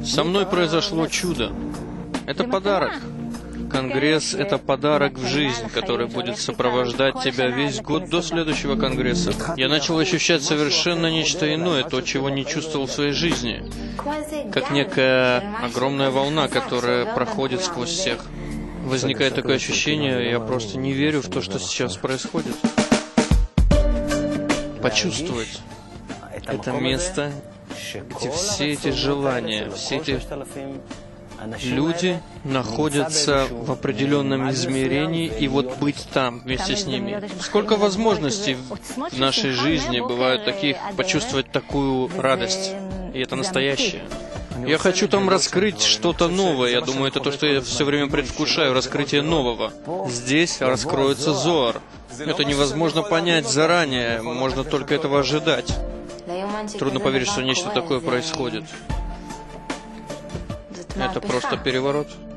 Со мной произошло чудо. Это подарок. Конгресс — это подарок в жизнь, который будет сопровождать тебя весь год до следующего Конгресса. Я начал ощущать совершенно нечто иное, то, чего не чувствовал в своей жизни. Как некая огромная волна, которая проходит сквозь всех. Возникает такое ощущение, я просто не верю в то, что сейчас происходит. Почувствовать это место, где все эти желания, все эти люди находятся в определенном измерении, и вот быть там вместе с ними. Сколько возможностей в нашей жизни бывают таких, почувствовать такую радость, и это настоящее. Я хочу там раскрыть что-то новое. Я думаю, это то, что я все время предвкушаю, раскрытие нового. Здесь раскроется Зоар. Это невозможно понять заранее, можно только этого ожидать. Трудно поверить, что нечто такое происходит. Это просто переворот.